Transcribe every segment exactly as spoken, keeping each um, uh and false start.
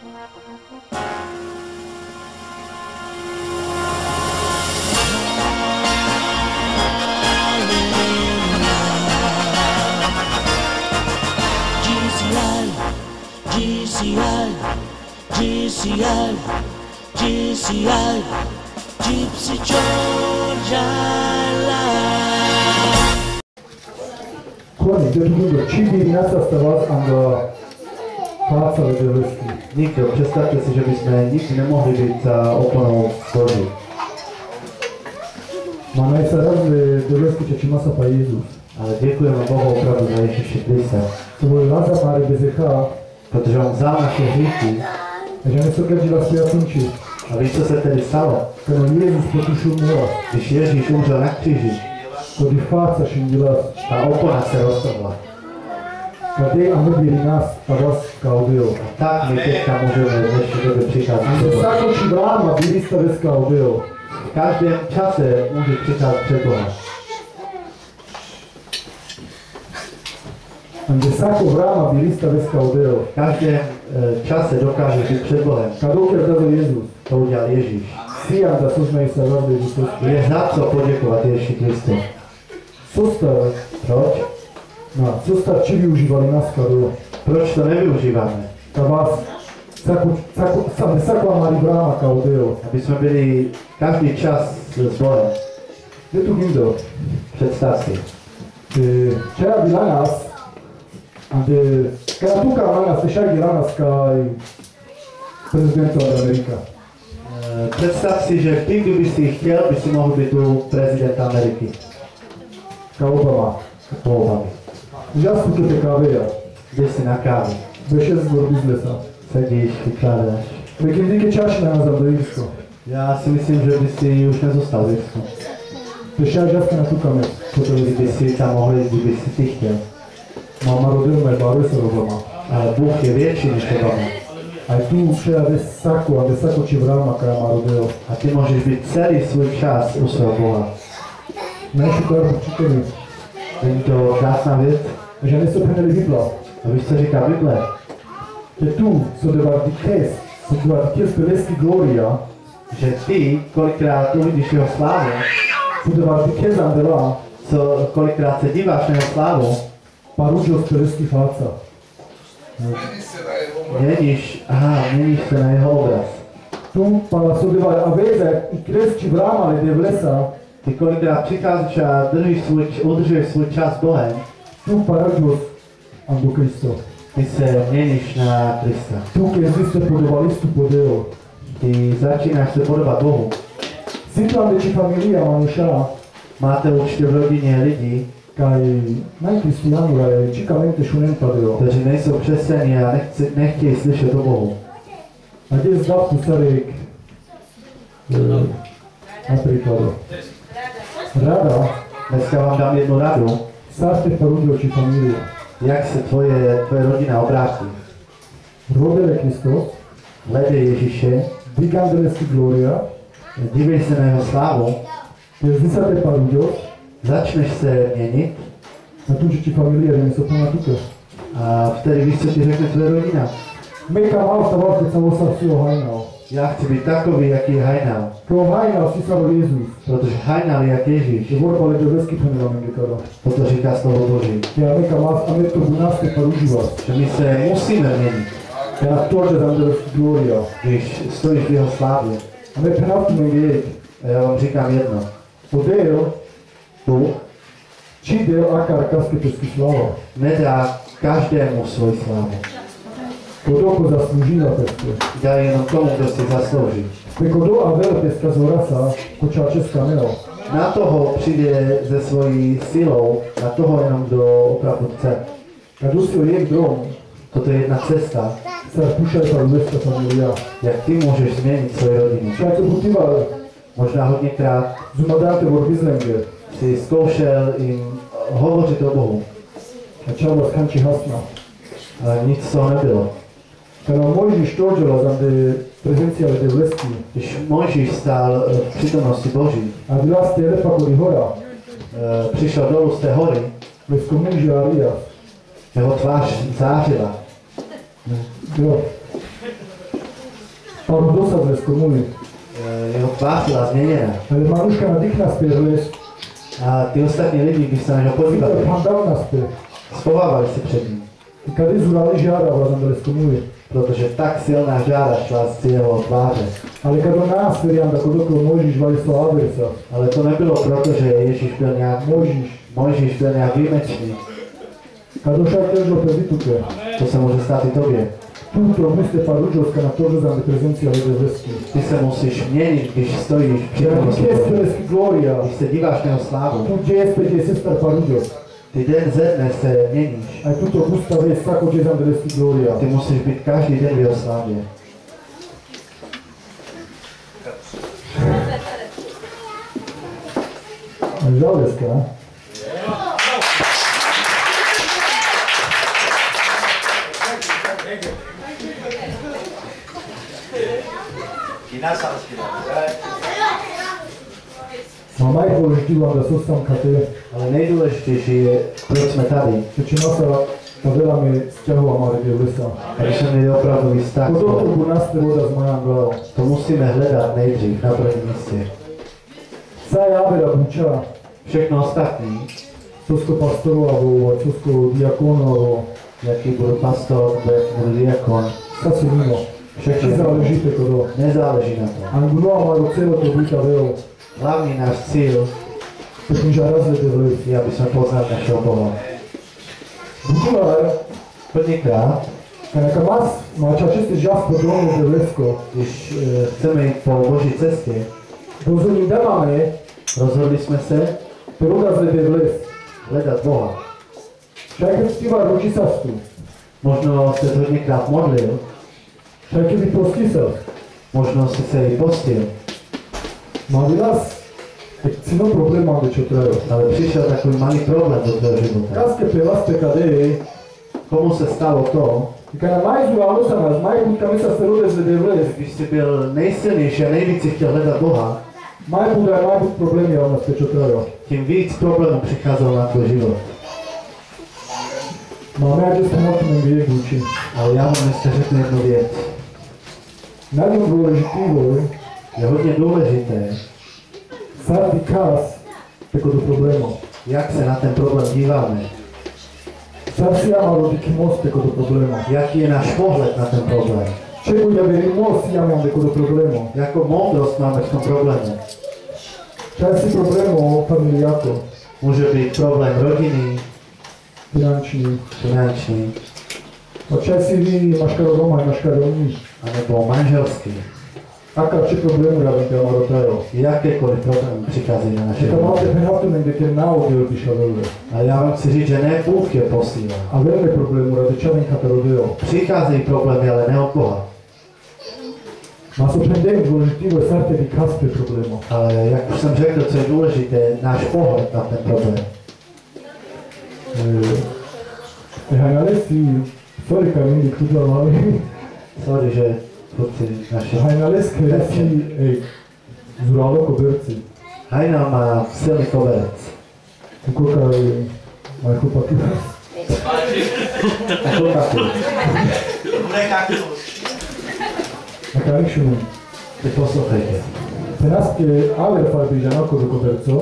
G C I, G C I, G C I, Gypsy Georgia Line. Connie, do you know cine din asta stăvați în fața de vârstii? Nikto, představte si, že bychom nikdy nemohli být za oponou Boží. Máme sa raz de vârstii ce masa pa Jezus. Ale děkujeme Bohu opravdu za Ježíše Krista. To byl Laza mare bezecha, protože on vzal naše hříchy. Takže ne se každila světunči. A víš, co se tedy stalo? Când Jezus potušil mora. Když Ježíš umřel na kříži, to di fața și înghilat. Ta opona se roztrhla. Cadei am măbirii nas, ta vas caudeo. A tak my teďka můžeme v dnešní době přicházet. În sacul și brama birista ves caudeo. V každém čase může přicházet před Boha. În sacul brama birista ves caudeo. V každém čase dokáže být před Bohem. Cadou chiar dă Jezus. To udělal Ježíš. Siam da sus mai salvar de Jezus. Je za co poděkovat Ježíši Kristu. Susta, proč? No, susta či využívali nás cadou. Proč to nevyužíváme? Ta vás saku saku sabe saku amari brama caudeo. Aby jsme byli každý čas s Bohem. De tu gândă. Představ si. Ce era bila nas, ande că tu ca mana să șagi la nas ca prezidentul America. Představ si, že ty, kdyby si chtěl, by si mohl být tu prezident Ameriky. Ca Obama. Po Obamy. Já spun că te cavea. Jdeš si na kávu. Beșez vorbiți lesa. Sedíš, vykládáš. Me gândi că čaši na nas do Irsku. Já si myslím, že by si už nezůstal v Irsku. Deși aș vrea să ne aduc amet. Kdyby si tam mohl jít, kdyby si ty chtěl. M-am rodil mai barul să Obama. Ale Bůh je větší než Obama. Ai tu ce ades sacu, ades sacu ce vrama care m-a rodil. A ty můžeš být celý svůj čas u svého Boha. N-ai și doar citeni. Není to krásná věc? Že ne se prenele Biblia. A víš, co říká Bible? Že tu să devardichez, să devardichez pe leschi gloria. Že ty, kolikrát uvidíš jeho slávu, să devardichez andela, co, kolikrát se díváš na jeho slávu, parugios pe leschi fața. Měníš, aha, měníš se na jeho obraz. Tu, para să devardichez, i crezi ci vramale de vlesa. Ty kolikrát přicházíš a držíš svůj, udržuješ svůj čas Bohem. Tu parugios ando Cristo. Ty se měníš na Krista. Tu, că există podobalistul podeo. Ty začínáš se podobat Bohu. Situam de ci familia manușa. Máte určitě v rodině lidi, care n-ai cristianul, ale cicamente și un empadeo. kteří nejsou křesťané a nechci, nechtějí slyšet o Bohu. Ades daptu sarek napríklad. Rada Dneska vám dám jednu radu, sarte parudio ci familia. jak se tvoje, tvoje rodina obrátí. Rodele Hristos, Hledej Ježíše, digandele si gloria, dívej se na jeho slávu, dezisate parudios, začneš se měnit atunci ci familia vine să pună tucă. a vtedy víš, co ti řekne tvoje rodina. Meka mal să vă că ți-am osat si o hainau. Já chci být takový, jaký je Hajnal, Că o hainau si s-a Jezus. protože Hajnal je jak Ježíš. E vorba de veschi până la mângâcără. Toto říká slovo Boží. Iar meka mal am meto bunaste parugios. Že my se musíme měnit, Iar actorge dăm gloria. když stojíš v jeho slávě. A me penaltu mângâiec. A já vám říkám jedno. Podeo, Bůh ci de acar cască pe schislava. nedá každému svoji slávu. Kodo ko zaslužila peste. Dá jenom tomu, kdo si zaslouží. Pe kodo avel pesca zorasa, cu ceea ce scaneo. Na toho přijde se svojí silou, na toho jenom, kdo opravdu chce. Ca dus o iec drom, Toto je jedna cesta, s-ar pușa e parulesca familia. jak ty můžeš změnit svoji rodinu. Și ai putiva, Možná hodněkrát jumătate vorbiți lângă. si zkoušel jim hovořit o Bohu, Acea vă scanci hasna. ale nic z toho nebylo. Că la Moiși ștorgela zam de prezenția de vleschi. Když Mojžíš stál v přítomnosti Boží, A bila stele pa corihora, přišel dolů z té hory, vescomungi aria. jeho tvář zářila. Jo. Paru dosad zeskomuli. Jeho tvář byla změněna. Ale Maruška nadych naspět vles. A ty ostatní lidi, když se na něho podívali, Pan dal naspět. schovávali se před ním. I kady zurali žára vlazem dali skomuli. Protože tak silná žára šla z jeho tváře. Ale kado nás, veriam, tako doko Mojžiš Vladislav Aversa. Ale to nebylo proto, že Ježíš byl nějak Mojžiš. Mojžíš byl nějak výjimečný. Kado šak tež do prezituke. To se může stát i tobě. Tuto myste Paruđovska na to, že zam prezencija vede zveski. Ty se musíš měnit, když stojíš při Ja tom nikje slovu. speleski gloria. Když se díváš na jeho slávu, Tu gdje je spet je sestar Paruđov. ty den ze dne se měníš. A tuto gusta je svako gdje zam vedeski gloria. Ty musíš být každý den v jeho slávě. Žal dneska, ne? Ma najdôležitý vám da sostam kate, Ale nejdůležitější je, proč jsme tady. že masa ta veľa mi sťahova mali do lesa. Aby jsme měli opravdový vztah. Po toho bu naste voda z majam glava. To musíme hledat nejdřív na prvním místě. Sa javera buča, Všechno ostatní, sosko pastorovo, a sosko diakonovo, jaký byl pastor, jaký byl diakon, sa si mimo. všechno Či záležíte to do. nezáleží na tom. Angunoa majú celo to byta veľa. Hlavní náš cíl Takým že razlete v les. je, aby jsme poznali našeho Boha. Bukulár, Prvníkrát, neka mas, máča čiste žas po domu v lesko. když e, chceme jít po Boží cestě, Dozorní dáváme, rozhodli jsme se to rozlete v les. hledat Boha. Však keď stíva ruči sastu. Možno se hodněkrát modlil, Však keby postisel. možno si se i postil, Mali nás, tak cino problém máme, čo trajo. ale přišel takový malý problém do tvého života. Kaske pevaste kade, Komu se stalo to, kada majzu alo sa nás, maj buď tam sa ste rozlete v les. když jsi byl nejsilnější a nejvíc si chtěl hledat Boha, Maj buď aj maj buď problémy a nás čo trajo. tím víc problémů přicházelo na tvůj život. Máme aj že samotný viek uči. Ale já vám dneska řeknu jednu věc. Najmä dôležitý Je hodně důležité, sa vykaz tako do problémov. jak se na ten problém díváme. Sa si ja malo taký most tako do problémov. Jaký je náš pohled na ten problém. Čemu ja verím most ja mám tako do problémov. Jakou moudrost máme v tom problému. Časí problémov familiáko, Může být problém rodiny, finančný. finanční, A časí vy máš karo doma i máš karo ní. anebo manželský. Aká či problému ja viem, ja mám dotajo. Jakékoliv problém přicházejí na naše Že to máte životy. prehľadné, kde keď náhodil píša veľmi. A já vám chci říct, že ne Bůh je posílá. A veľmi problému, rade čavenka to rodilo. Přicházejí problémy, ale ne od Boha. Má so pendem dôležitý je sarte vykaz pre problémov. Ale jak už jsem řekl, co je důležité, náš pohled na ten problém. E hajnale si, sorry Kamili, kudla mali. Sorry, že kluci naše. Hajnale skvere si, ej, zuralo koberci. Hajna má silný koberec. Koľka majú chlopaki. A chlpaku, A kanikšinu. teď poslouchejte. Tenaske aver farby žanako do koberco.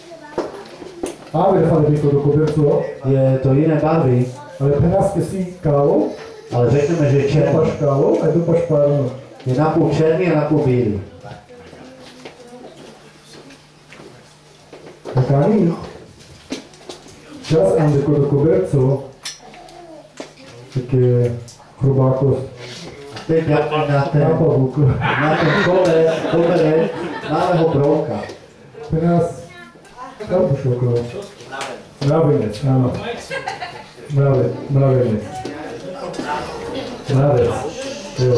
Aver farby do koberco. Je to jiné barvy, Ale tenaske si kávo, ale řekneme, že je černý. dopaš kávo a dopaš párnu. Je napůl černý a napůl bílý. Tak ani čas andeko do koberco, také chrobákost, Teď jak na ten, nápavuk. na ten koberec, koberec malého brouka. Teraz, tam pošlo okolo. Mravenec, áno. Mrave, mravenec. Mravec, jo.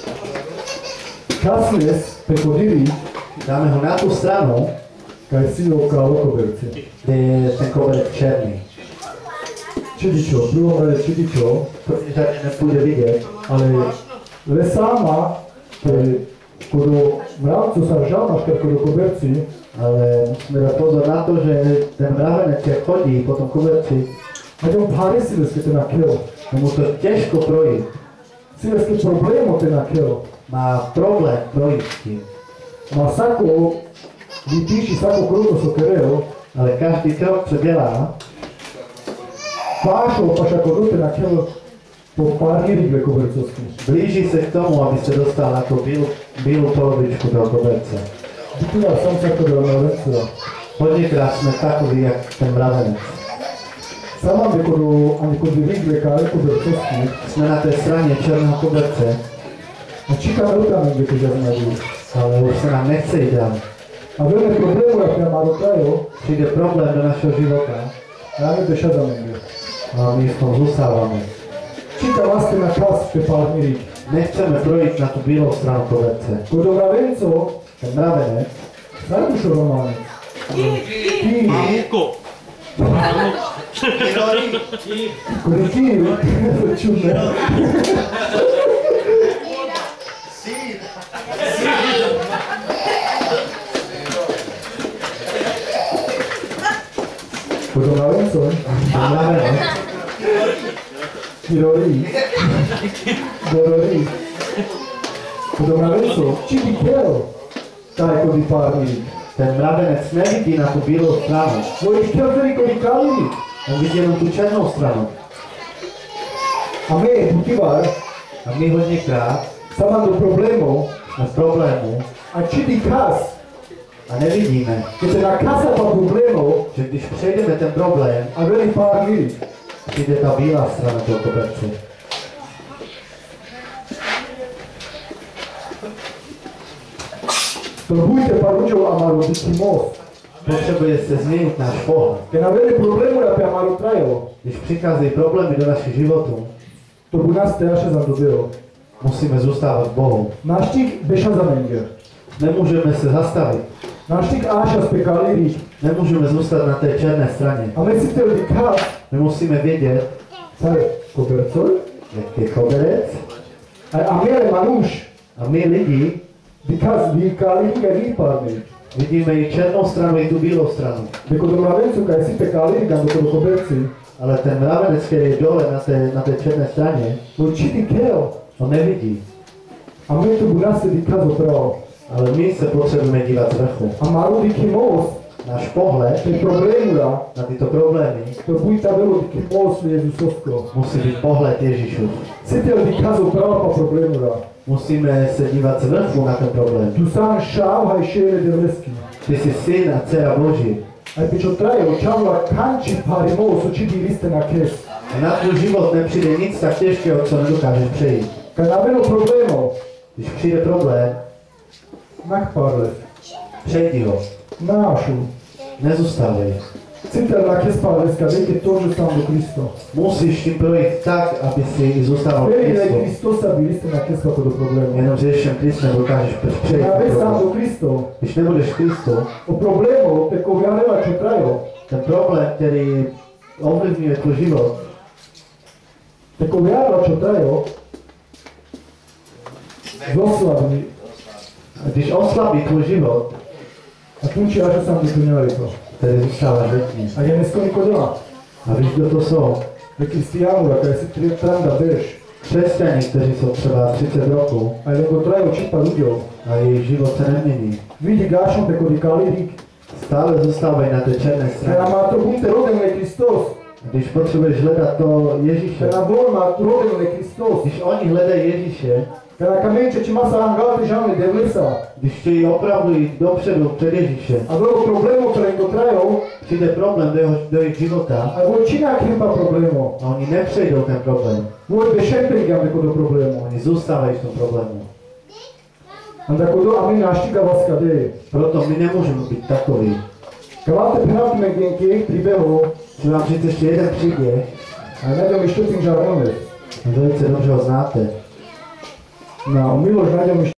Kasnes prechodili, Dáme ho na tu stranu, kaj si okolo koberce. kde je ten koberec černý. Čidičo, v druhom rade čidičo, Protože tady nepůjde vidět, ale lesama, keď kodo mravcu sa žalmaš, keď kodo koberci, ale musíme dát pozor na to, že ten mravenec, jak chodí po tom koberci, a ňom pár sileske ten nakel. mu to těžko projít. Sileske problémo ten nakel. má problém projít tím. Ma sako, vypíši sako kruto sokereo, Ale každý krok, co dělá, pášo paša kodote na tělo po pár rýk kobercovský. blíží se k tomu, aby se dostal na tu bílou, bílou polovičku toho koberce. Díky, já jsem se to dal na vece. Hodněkrát jsme takový, jak ten mravenec. Sama vykodu, ani kod rýk kále kobercovský. Jsme na té straně černého koberce, A číká do tam, kde to žádný. ale už se nám nechce jít dál. A veľmi problémů, jak já mám dokajo, Přijde problém do našeho života já mi to šadám. a my v tom zůstáváme. Číká vás na kas, pe pár rýk. Nechceme projít na tu bílou stranu koberce. Kod mravenco, Ten mravenec, najdušo romány. Ký, Mámko. kod ký, to čudné. Kod mravenco, ten mravenec, Kirori, Dorori. Kod mravenco, číky kjel, taj kod pár rýk. ten mravenec nevidí na tu bílou stranu. No i chtěl tedy kod kaliny. On vidí jenom tu černou stranu. A my, Butivar, A my hodněkrát sama do problému, jsme v problému a číky kas, a nevidíme, keď na kasa pa problému, že když přejdeme ten problém, a veľmi pár rýk. přijde ta bílá strana toho koberce. Probujte pár ľuďov a malo byť most. Potřebuje se změnit náš pohled. Keď na veľmi problému na pia malo trajo, Když přicházejí problémy do našich životů, to bu nás teaše za to bylo. musíme zůstávat Bohu. Naštik beša za menger. Nemůžeme se zastavit. Naštik áša spekali rýk. Nemůžeme zůstat na té černé straně. A my si chceli kas, My musíme vědět, sare, kobercoj, jak je koberec a, a miele manúš, a my lidi vykas vykali rýk a výpadný. vidíme i černou stranu, i tu bílou stranu. Beko do mravencu, kaj si pekali rýk a do toho koberci, Ale ten mravenec, který je dole na té, na té černé straně, bo čity kel. on nevidí. A my to bu nás si vykas opravo. Ale my se potřebujeme dívat z vrchu. A malo díky most, Náš pohled tej problému da, na tyto problémy to buď ta bylo díky most Jezusovsko. musí být pohled Ježíšův. Sitel vykas opravo pa problému da. Musíme se dívat z vrchu na ten problém. Tu sám šáv haj šere devlesky. Ty jsi syn a dcera Boží. Aj pičo traje, očavla kanči pari mo, so čidi liste na kes. A na tvůj život nepřijde nic tak těžkého, co nedokážeš přejít. Kaj na velo problémo, Když přijde problém, nak parle, přejdi ho. nášu. Nezůstávej. Sitel na kes parleska, vejte to, že sam do Kristo. Musíš tím projít tak, aby si zůstával v Veli da je Kristu. Kristosa bi liste na kes kako do problemu. Jenom s Ježíšem Kristem dokážeš přejít Ja ten već sam problém. do Kristo, Když nebudeš v Kristu, o problemu, teko ja nema čo trajo, ten problém, který ovlivňuje tvůj život, teko ja čo trajo, zoslavni, a když oslabí tvůj život, a tuči ja že sam do tunjali to. tedy zůstáváš letní. A je nesko niko dela. A víš, kdo to jsou? Ve Kristijanu, da kaj si tri tranda beš, Křesťani, kteří jsou třeba třicet roků a nego trajo čipa ľuďov. a jejich život se nemění. Vidi gašom teko dikali rik. Stále zůstávají na té černé Kaj straně. nam má to bunte rodem je Kristos. Když potřebuješ hledat to Ježíše, Kaj nam vol má to rodem je Kristos. když oni hledají Ježíše, Kaj na kamenče či ma sa angal te žalne devlesa. když chtějí opravdu jít dopředu před Ježíše, A bylo problemu, ktoré go trajo, přijde problém do, jeho, do jejich života a vol čina kempa problemu. a oni nepřejdou ten problém. Vol bešem prigam teko do problemu. Oni zůstávají v tom problému. Anda kodo a my naštika vás kade. Proto my nemůžeme být takový. Kaj vám te penaltime genke pribeho, Chci vám říct ještě jeden příběh, a najdem išto tým žarnones. velice dobře ho znáte. Na Miloš najdem